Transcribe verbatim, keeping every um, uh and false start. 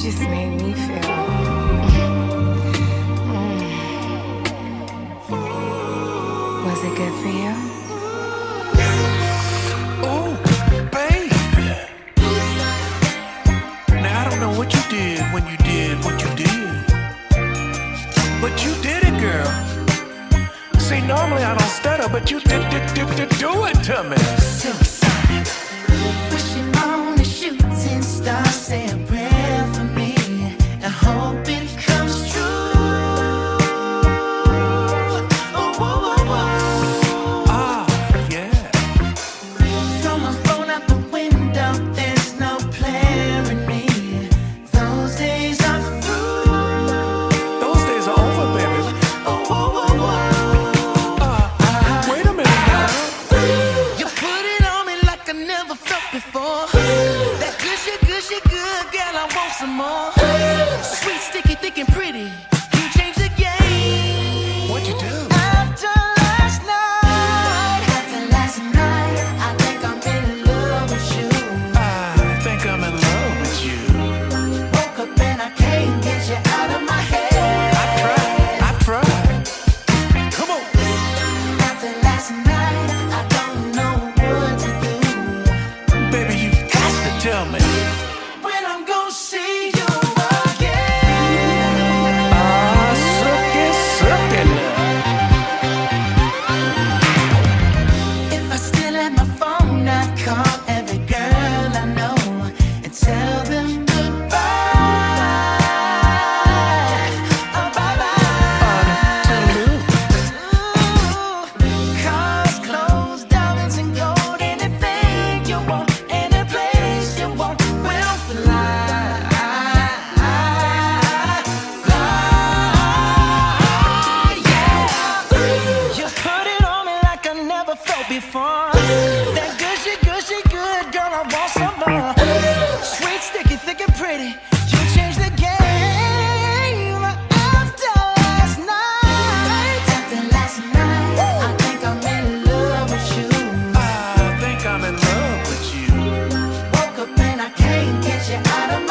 just made me feel. Mm. Was it good for you? Oh, baby. Now I don't know what you did when you did what you did, but you did it, girl. See, normally I don't stutter, but you did, did, did, did do it to me. Suicide. Wishing on a shooting star, say a prayer for me and hope it comes true. Oh, whoa, whoa, whoa. Ah, yeah. Throw my phone out the window, there's no player me. Those days are through. Those days are over, baby. Oh, whoa, whoa, whoa. Uh, wait a minute now. You put it on me like I never felt before. That gushy, gushy, good girl, I want some more. Sweet, sticky, thick and pretty. You changed the game. What'd you do? After last night, after last night, I think I'm in love with you. I think I'm in love with you. Woke up and I can't get you out of my head. I've tried, I've tried. Come on. After last night, I don't know what to do. Baby, you got to tell me. When I'm gonna see you again. Ah, suck it, suck it now. If I still had my phone, I'd call every girl I know and tell them goodbye. Oh, bye-bye. Ooh, cars, clothes, diamonds and gold. Anything you want, any place you want, we'll fly. Fly, yeah. You put it on me like I never felt before. That gushy, gushy, good girl, I want some more. Sweet, sticky, thick and pretty. You changed the game. After last night, after last night, I think I'm in love with you. I think I'm in love with you. Woke up and I can't get you out of